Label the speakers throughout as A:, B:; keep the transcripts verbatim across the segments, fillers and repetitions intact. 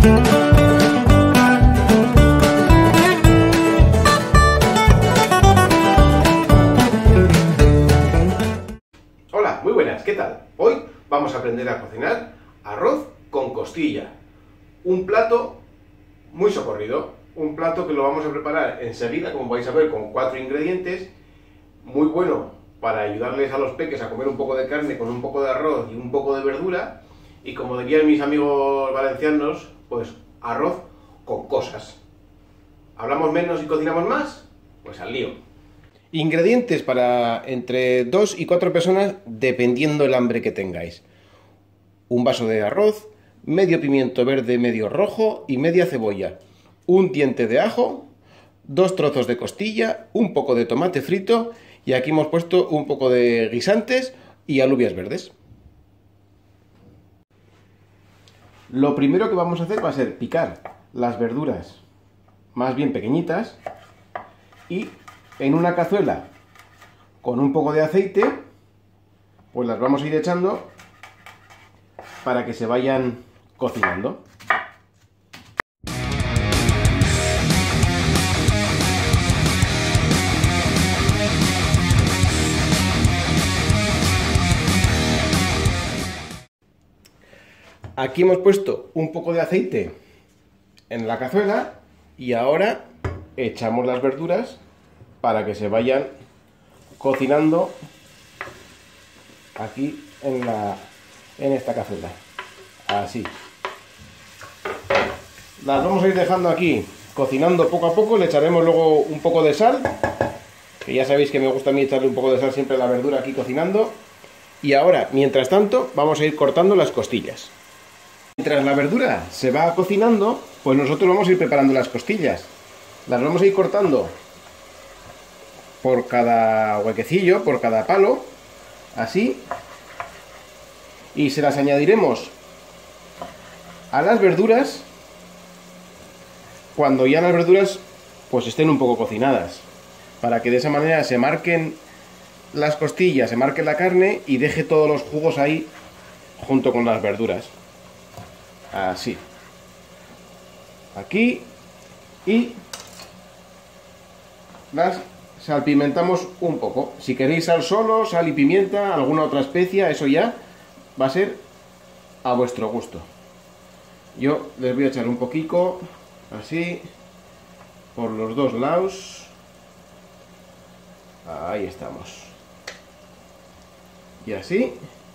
A: Hola, muy buenas, ¿qué tal? Hoy vamos a aprender a cocinar arroz con costilla. Un plato muy socorrido, un plato que lo vamos a preparar enseguida, como vais a ver, con cuatro ingredientes. Muy bueno para ayudarles a los peques a comer un poco de carne con un poco de arroz y un poco de verdura. Y como dirían mis amigos valencianos, pues arroz con cosas. ¿Hablamos menos y cocinamos más? Pues al lío. Ingredientes para entre dos y cuatro personas, dependiendo el hambre que tengáis. Un vaso de arroz, medio pimiento verde medio rojo y media cebolla, un diente de ajo, dos trozos de costilla, un poco de tomate frito y aquí hemos puesto un poco de guisantes y alubias verdes. Lo primero que vamos a hacer va a ser picar las verduras más bien pequeñitas y en una cazuela con un poco de aceite pues las vamos a ir echando para que se vayan cocinando. Aquí hemos puesto un poco de aceite en la cazuela y ahora echamos las verduras para que se vayan cocinando aquí en, la, en esta cazuela. Así. Las vamos a ir dejando aquí cocinando poco a poco. Le echaremos luego un poco de sal, que ya sabéis que me gusta a mí echarle un poco de sal siempre a la verdura aquí cocinando. Y ahora, mientras tanto, vamos a ir cortando las costillas. Mientras la verdura se va cocinando, pues nosotros vamos a ir preparando las costillas. Las vamos a ir cortando por cada huequecillo, por cada palo, así. Y se las añadiremos a las verduras cuando ya las verduras pues estén un poco cocinadas, para que de esa manera se marquen las costillas, se marque la carne y deje todos los jugos ahí junto con las verduras. Así. Aquí. Y las salpimentamos un poco. Si queréis sal solo, sal y pimienta, alguna otra especia, eso ya va a ser a vuestro gusto. Yo les voy a echar un poquito, así, por los dos lados. Ahí estamos. Y así.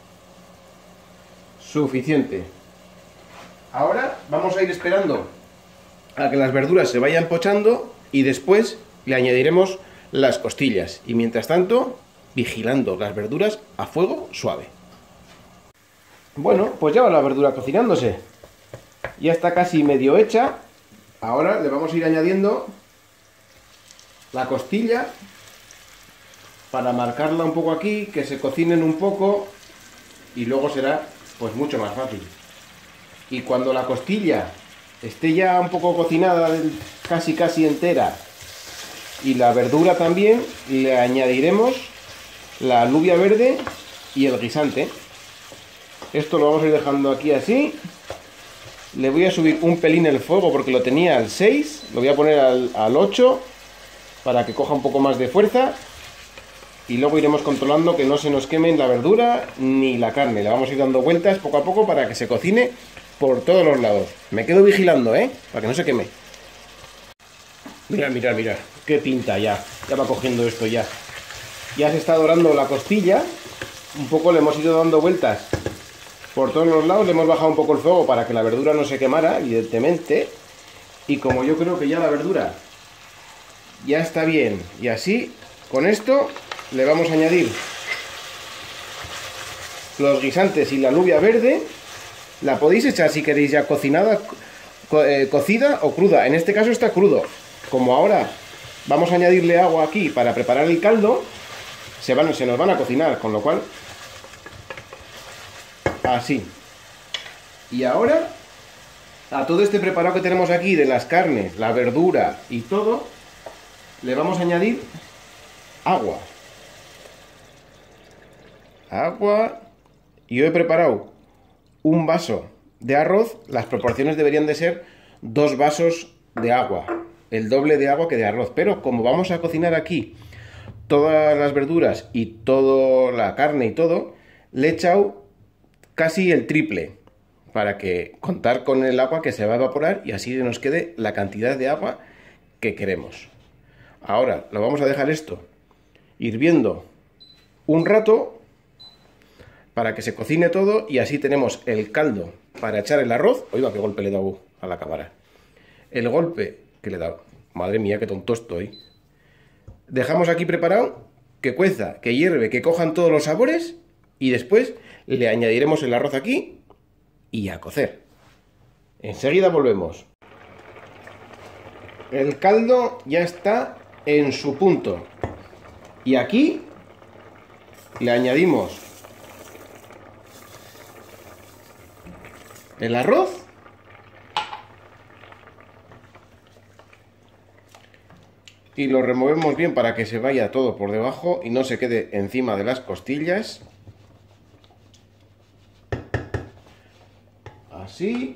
A: Suficiente. Ahora vamos a ir esperando a que las verduras se vayan pochando y después le añadiremos las costillas. Y mientras tanto, vigilando las verduras a fuego suave. Bueno, pues ya va la verdura cocinándose. Ya está casi medio hecha. Ahora le vamos a ir añadiendo la costilla para marcarla un poco aquí, que se cocinen un poco y luego será pues mucho más fácil. Y cuando la costilla esté ya un poco cocinada, casi casi entera, y la verdura también, le añadiremos la alubia verde y el guisante. Esto lo vamos a ir dejando aquí así. Le voy a subir un pelín el fuego porque lo tenía al seis, lo voy a poner al, al ocho para que coja un poco más de fuerza. Y luego iremos controlando que no se nos queme la verdura ni la carne. Le vamos a ir dando vueltas poco a poco para que se cocine por todos los lados. Me quedo vigilando, ¿eh? Para que no se queme. Mira, mira, mira. Qué pinta ya. Ya va cogiendo esto ya. Ya se está dorando la costilla. Un poco le hemos ido dando vueltas por todos los lados. Le hemos bajado un poco el fuego para que la verdura no se quemara, evidentemente. Y como yo creo que ya la verdura ya está bien. Y así, con esto, le vamos a añadir los guisantes y la alubia verde. La podéis echar si queréis ya cocinada, co eh, cocida o cruda. En este caso está crudo. Como ahora vamos a añadirle agua aquí para preparar el caldo, se, van, se nos van a cocinar, con lo cual así. Y ahora a todo este preparado que tenemos aquí de las carnes, la verdura y todo, le vamos a añadir agua. Agua. Y yo he preparado un vaso de arroz, las proporciones deberían de ser dos vasos de agua, el doble de agua que de arroz. Pero como vamos a cocinar aquí todas las verduras y toda la carne y todo, le he echado casi el triple para que contar con el agua que se va a evaporar y así nos quede la cantidad de agua que queremos. Ahora lo vamos a dejar esto hirviendo un rato para que se cocine todo y así tenemos el caldo para echar el arroz. Oiga, qué golpe le he dado a la cámara. El golpe que le he dado. Madre mía, qué tonto estoy. Dejamos aquí preparado que cueza, que hierve, que cojan todos los sabores y después le añadiremos el arroz aquí y a cocer. Enseguida volvemos. El caldo ya está en su punto. Y aquí le añadimos el arroz y lo removemos bien para que se vaya todo por debajo y no se quede encima de las costillas. Así.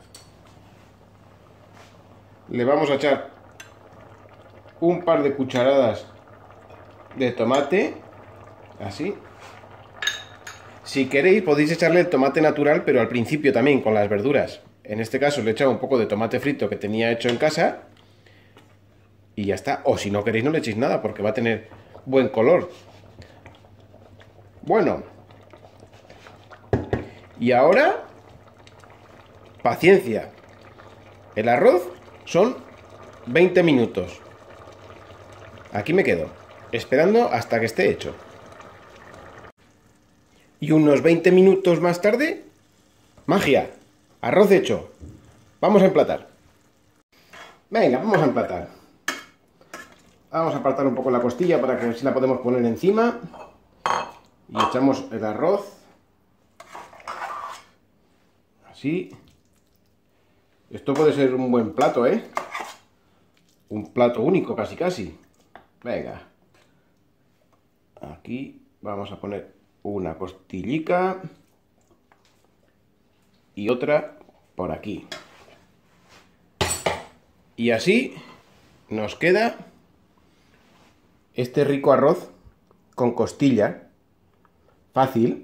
A: Le vamos a echar un par de cucharadas de tomate, así. Si queréis podéis echarle el tomate natural, pero al principio también con las verduras. En este caso le he echado un poco de tomate frito que tenía hecho en casa y ya está. O si no queréis no le echéis nada porque va a tener buen color. Bueno. Y ahora, paciencia. El arroz son veinte minutos. Aquí me quedo, esperando hasta que esté hecho. Y unos veinte minutos más tarde, ¡magia! Arroz hecho. Vamos a emplatar. Venga, vamos a emplatar. Vamos a apartar un poco la costilla para que así la podemos poner encima. Y echamos el arroz. Así. Esto puede ser un buen plato, ¿eh? Un plato único, casi casi. Venga. Aquí vamos a poner una costillica. Y otra por aquí. Y así nos queda este rico arroz con costilla. Fácil.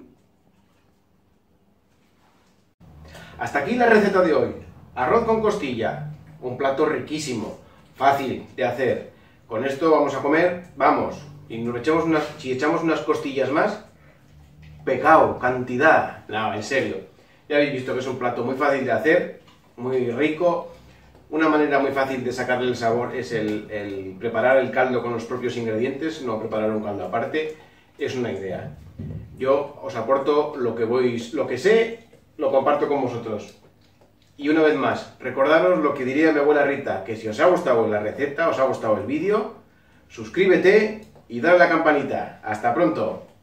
A: Hasta aquí la receta de hoy. Arroz con costilla, un plato riquísimo, fácil de hacer. Con esto vamos a comer, vamos, y nos echamos unas, si echamos unas costillas más, pecado, cantidad. No, en serio. Ya habéis visto que es un plato muy fácil de hacer, muy rico. Una manera muy fácil de sacarle el sabor es el, el preparar el caldo con los propios ingredientes, no preparar un caldo aparte. Es una idea. Yo os aporto lo que voy, lo que sé, lo comparto con vosotros. Y una vez más, recordaros lo que diría mi abuela Rita, que si os ha gustado la receta, os ha gustado el vídeo, suscríbete y dale a la campanita. ¡Hasta pronto!